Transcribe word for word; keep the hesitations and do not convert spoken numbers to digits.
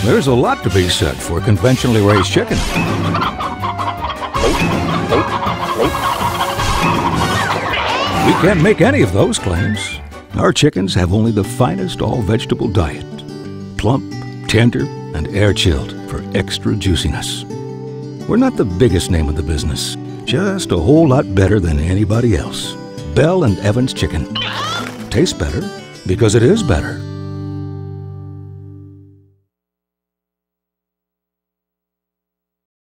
There's a lot to be said for conventionally raised chicken. We can't make any of those claims. Our chickens have only the finest all-vegetable diet. Plump, tender, and air-chilled for extra juiciness. We're not the biggest name in the business, just a whole lot better than anybody else. Bell and Evans Chicken. Tastes better because it is better.